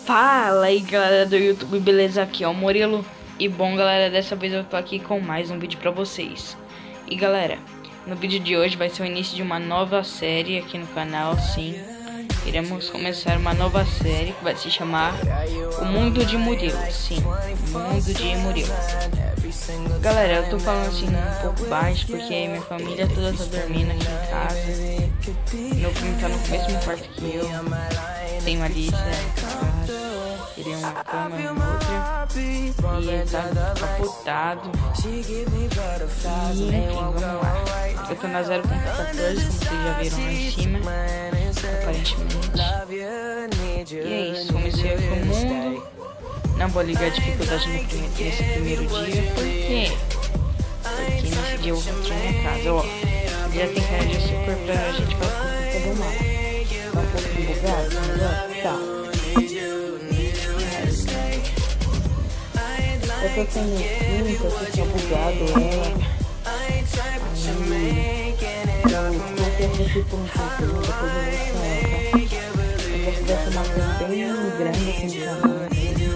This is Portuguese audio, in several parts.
Fala aí galera do YouTube, beleza? Aqui é o Murilo. E bom galera, dessa vez eu tô aqui com mais um vídeo pra vocês. E galera, no vídeo de hoje vai ser o início de uma nova série aqui no canal, sim. Iremos começar uma nova série que vai se chamar O Mundo de Murilo. Sim, O Mundo de Murilo. Galera, eu tô falando assim um pouco baixo porque minha família toda tá dormindo aqui em casa. Meu filho tá no mesmo quarto que eu. Tem uma Alicia em casa. Ele é uma cama e outra. E ele tá capotado. E enfim, vamos lá. Eu tô na 0.14, como vocês já viram lá em cima. Aparentemente. E é isso, comecei aqui o mundo. Não vou ligar a dificuldade nesse primeiro dia. Por quê? Porque nesse dia eu vou mostrar minha casa. Ó, já tem cara de açúcar pra gente fazer do mal. Tá um pouco bugado, mas ó, tá. Eu tô sem instinto, eu tô tinha bugado ela. Aí, eu coloquei aqui por um pouquinho, depois eu vou mostrar ela, tá? Eu vou fazer uma coisa bem grande assim no canal.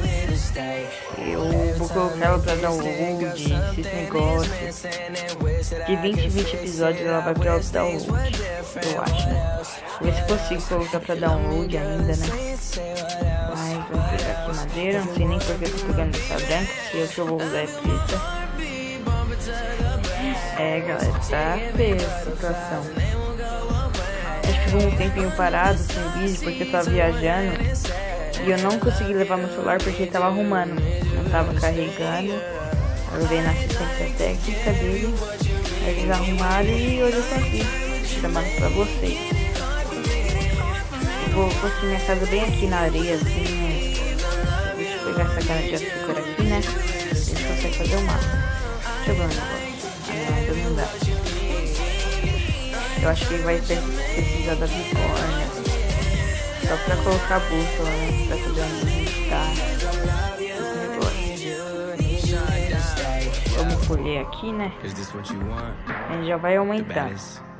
Eu vou colocar ela pra download, esses negócios. De 20 em 20 episódios ela vai pra download, eu acho, né? Ver se consigo colocar pra download ainda, né? Mas vamos pegar aqui madeira, não sei nem porque eu tô pegando essa branca, se eu que eu vou usar é preta. É galera, tá feia a situação. Acho que ficou um tempinho parado sem vídeo porque eu tava viajando. E eu não consegui levar meu celular porque ele tava arrumando, não tava carregando. Eu levei na assistência técnica dele. Aí eles arrumaram e hoje eu tô aqui, chamando pra vocês. Eu vou construir minha casa bem aqui na areia, assim, né? Deixa eu pegar essa cana de açúcar aqui, né? A gente consegue fazer o máximo. Deixa eu ver um negócio. Não dá. Eu acho que vai precisar da bigorna. Só pra colocar a bússola, né? Pra saber onde a gente tá. Esse negócio. Vamos colher aqui, né? A gente já vai aumentar.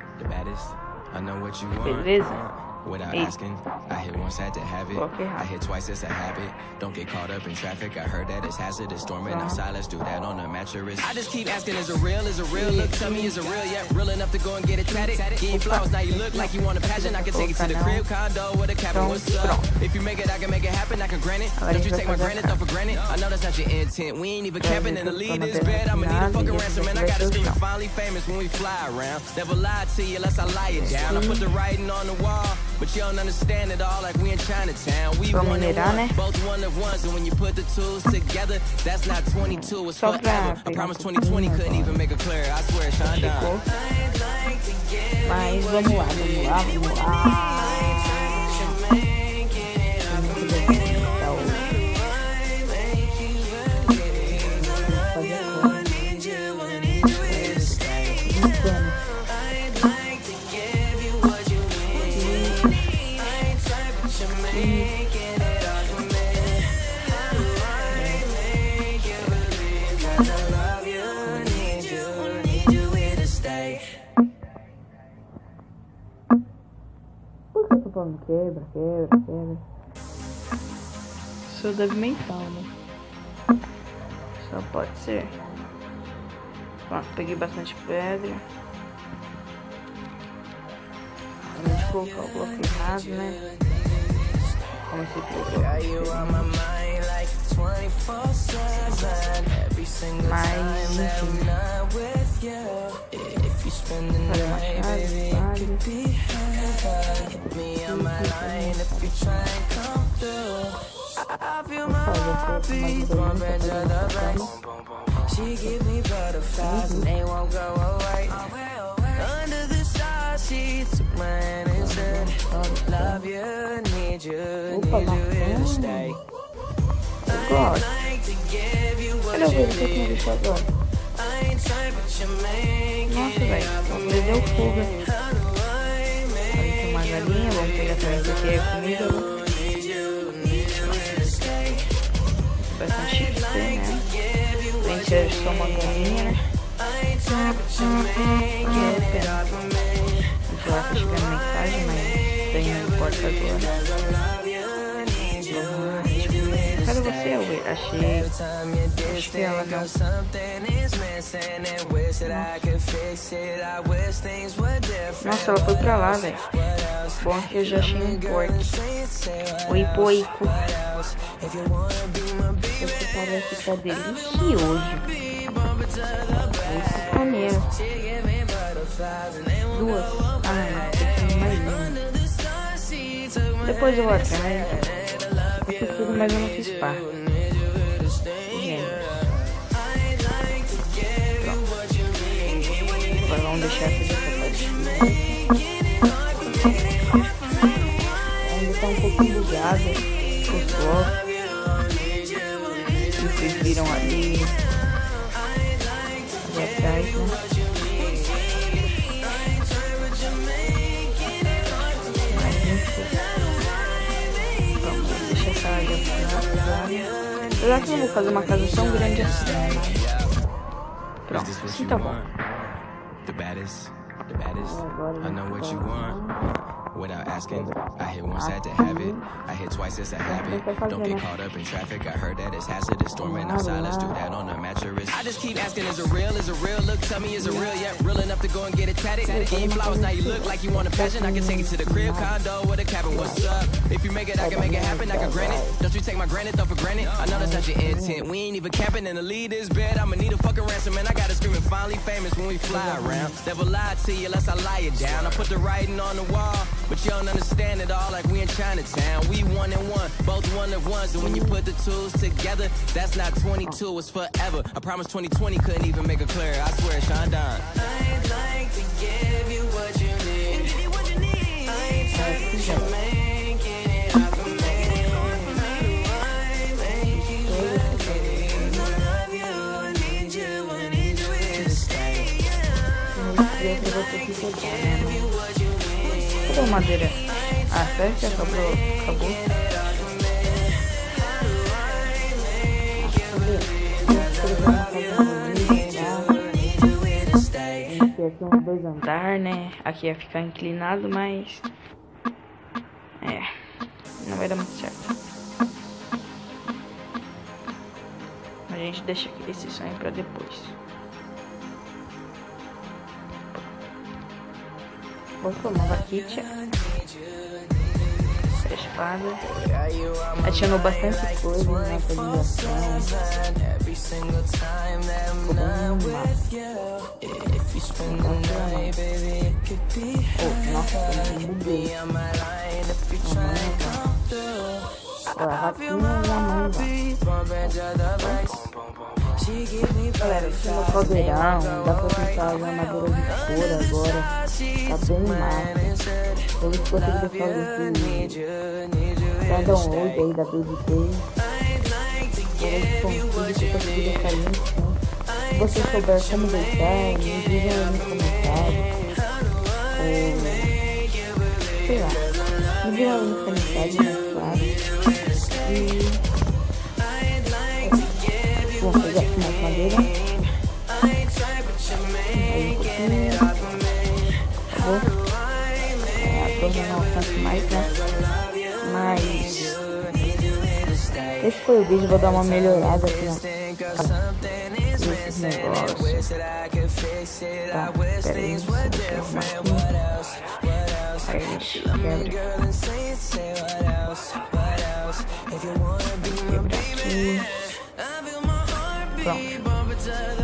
Beleza? Without asking, I hit once, had to have it. I hit twice, it's a habit. Don't get caught up in traffic. I heard that it's hazardous, storming outside. Let's do that on a mattress. I just keep asking, is it real? Is it real? Look, tell me, is it real? Yeah, real enough to go and get it tatted. Getting flowers, now you look like you want a pageant. I can take it to the crib, condo, with a cabin. What's up? If you make it, I can make it happen. I can grant it. Don't you take my granted, don't for granted. I know that's not your intent. We ain't even camping in the lead this bed. I'ma need a fucking ransom, and I gotta scream finally famous when we fly around. Never lie to you unless I lie it down. I put the writing on the wall. But you don't understand it all like we in Chinatown. We one and one, both one of ones. And when you put the tools together, that's not 22, it's forever. I promise 2020 couldn't even make it clear. I swear, shine down. Mas vamos lá, vamos lá. Quebra. Sou débil mental, né? Só pode ser. Pronto, peguei bastante pedra. A gente colocar o bloco errado, né? Comecei a colocar mas enfim. She give me butterflies and they won't go away. Under the stars, she took my hand and said, love you, need you here to stay. God. Cadê o vídeo que eu tinha visto agora? Nossa, velho, vamos perder o fogo aqui. Tem uma galinha, vamos pegar também porque é comida. Bastante chique, né? Tem que ser só uma galinha, né? lá tá chegando mensagem, mas tem não importa agora. Deixa Cadê você? Eu achei. Acho que ela não. Nossa, ela foi pra lá, velho. Bom que eu já achei um corte. Oi, poico. Esse parece que tá delicioso. Esse paneiro. Duas. Ah, tem mais uma. Depois eu vou atrás. Mas eu não fiz par. Agora vamos deixar aqui dessa parte. Ainda tá um pouquinho bugado. Pessoal. Vocês viram ali atrás, né? Apesar que eu não vou fazer uma casa tão grande assim. Pronto, assim tá bom. Without asking, I hit once, had to have it. I hit twice, it's a habit. Don't get caught up in traffic. I heard that it's hazardous, storming outside. Let's do that on the mattress. I just keep asking, is it real? Is it real? Look, tell me, is it real? Yeah, real enough to go and get it tatted. Getting flowers, now you look like you want a passion. I can take it to the crib, condo, with a cabin. What's up? If you make it, I can make it happen. I can grant it. Don't you take my granted, though, for granted. I know that's not your intent. We ain't even camping in the lead is bed. I'ma need a fucking ransom, and I gotta scream it finally famous when we fly around. Never lie to you unless I lie it down. I put the writing on the wall, but you don't understand it all like we in Chinatown. We one and one, both one of ones. And when you put the tools together, that's not 22, it's forever. I promise 2020 couldn't even make it clear. I swear, Sean Don. I'd like to give you what you need. Give you what you need. I ain't trying to make it up for me. I make you look at I love you, I need you here to stay. I'd like to give you what you need. Cadê a madeira? Ah, sério que acabou? Aqui é um 2 andar, né? Aqui ia ficar inclinado, mas... não vai dar muito certo. A gente deixa esse sonho pra depois. Vou tomar aqui, tia. Espada. Adicionou bastante coisa na atualização. Nossa, eu buguei. Olha, ratinho e a mãe. Galera, esse é o caldeirão. Dá pra tentar usar madeira de couro agora. Tá bem massa. Eu vou conseguir fazer cada um hoje aí da BDT. Eu consigo conseguir deixar link. Se você souber como deixar, me digam aí nos comentários. Sei lá. Me digam aí nos comentários, mais claro. E vou pegar aqui mais madeira. Eu não alcanço mais, né? Mas esse foi o vídeo, vou dar uma melhorada aqui nesses negócios. Tá, peraí, aí a gente quebra aqui. Pronto.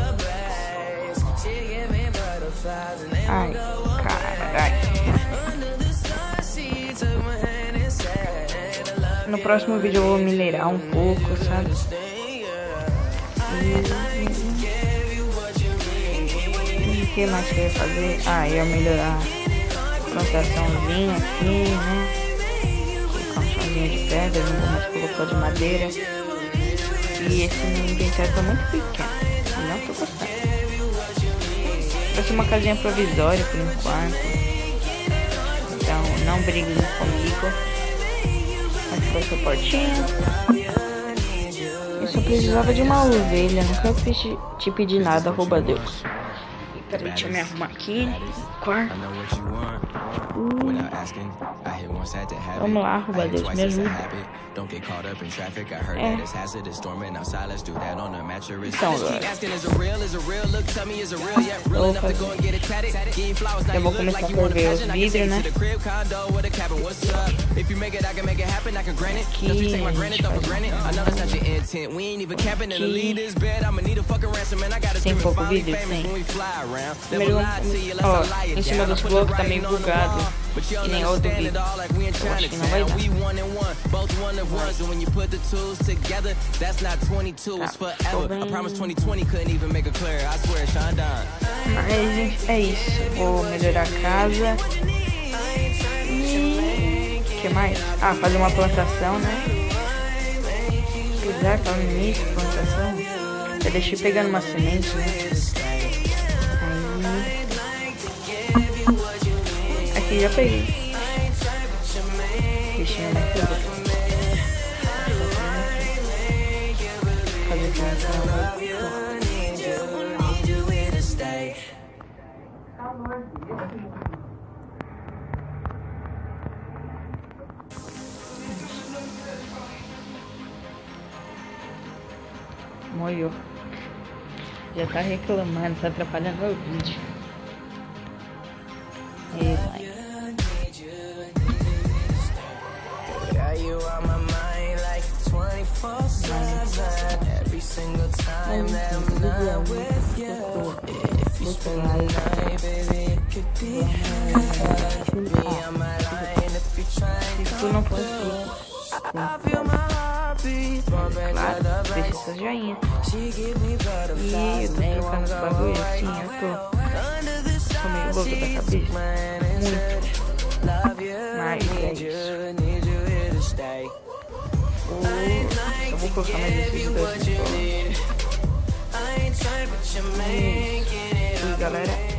Ai, caralho. No próximo vídeo eu vou minerar um pouco, sabe? E o que mais que eu ia fazer? Ah, ia melhorar a plantaçãozinha aqui, né? Colocar um chãozinho de pedra, não vou mais colocar de madeira. E esse meu inventário tá muito pequeno, não tô gostando. Vai ser uma casinha provisória por enquanto. Então não briguem comigo. Aqui vai ser a portinha. Eu só precisava de uma ovelha. Nunca te pedi nada, rouba Deus. Peraí, deixa eu me arrumar aqui. Quarto. Vamos lá, Roubadeiros, me ajuda. Então, galera. Eu vou começar a ver os vídeos, né? Aqui. Tem pouco vídeo? Tem. Primeiro, ó, em cima dos blocos tá meio bugado. E nem outro vídeo. Eu acho que não vai dar. Mas é isso. Vou melhorar a casa. E o que mais? Ah, fazer uma plantação, né? Apesar, falando nisso, plantação. Eu deixei pegando uma semente, né? Aí. Aqui já peguei. Bichinho, né? Fazer plantação. Moiou. Já tá reclamando, tá atrapalhando o vídeo. E vai. Se tu não fosse claro, deixa seu joinha. E eu tô trocando os bagulhos assim, eu tô meio louco da cabeça. Muito. Mas é isso. Eu vou colocar mais esses dois. Fui, galera.